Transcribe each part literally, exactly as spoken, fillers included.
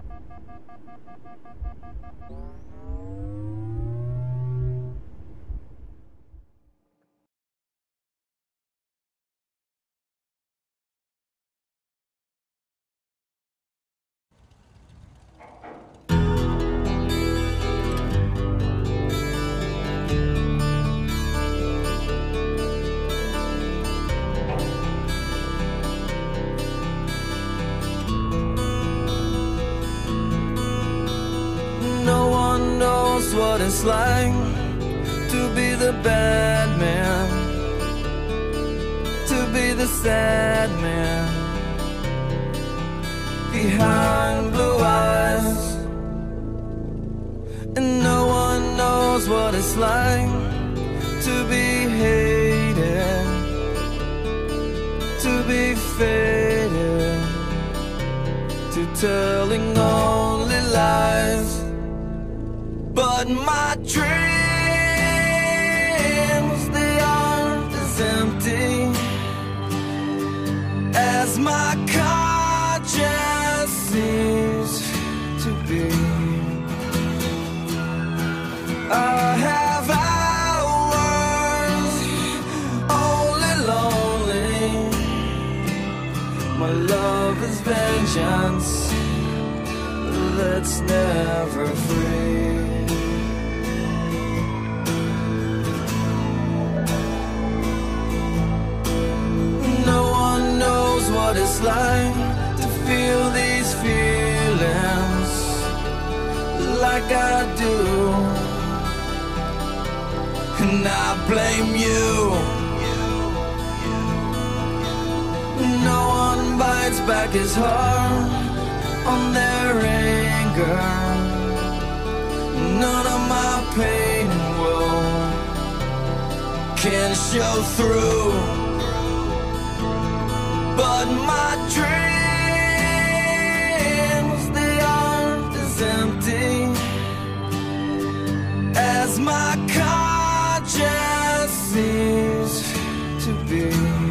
No one knows what it's like to be the bad man, to be the sad man behind blue eyes. And no one knows what it's like to be hated, to be faded, to telling only lies. But my dreams, they aren't as empty as my conscience seems to be. I have hours only lonely. My love is vengeance that's never free. What it's like to feel these feelings like I do, and I blame you. No one bites back his heart on their anger. None of my pain and woe can show through. But my dreams, they aren't as empty as my conscience seems to be.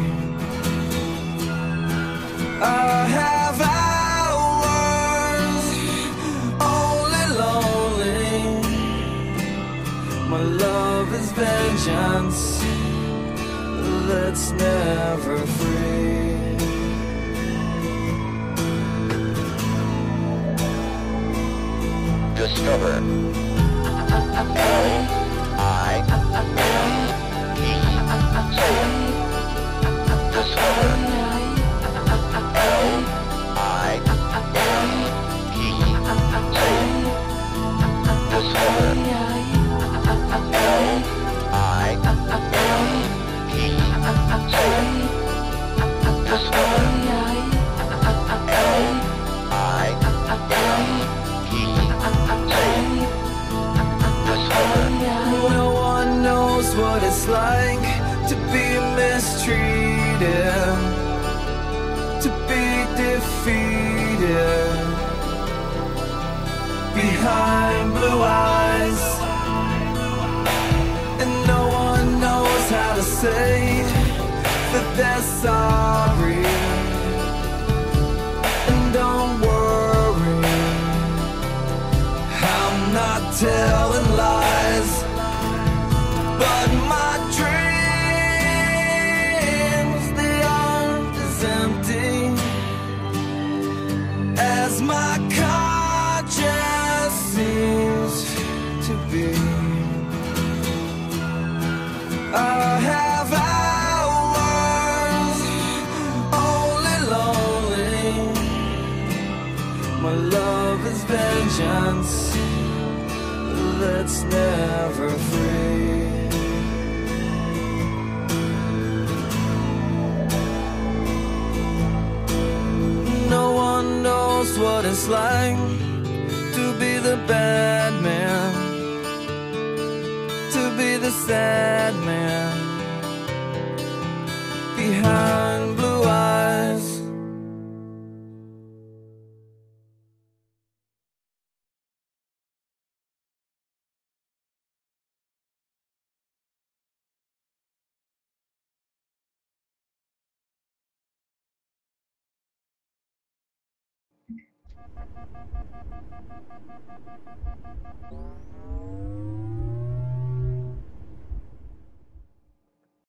I have hours only lonely. My love is vengeance that's never free. Discover. L I E. Discover. L I E. Discover. L I E. Discover. No one knows what it's like to be mistreated, to be defeated behind blue eyes. And no one knows how to say that they're sorry. And don't worry, I'm not telling lies. But my dreams, they aren't as empty as my conscience seems to be. I have hours only lonely. My love is vengeance that's never free. No one knows what it's like to be the bad man, to be the sad man behind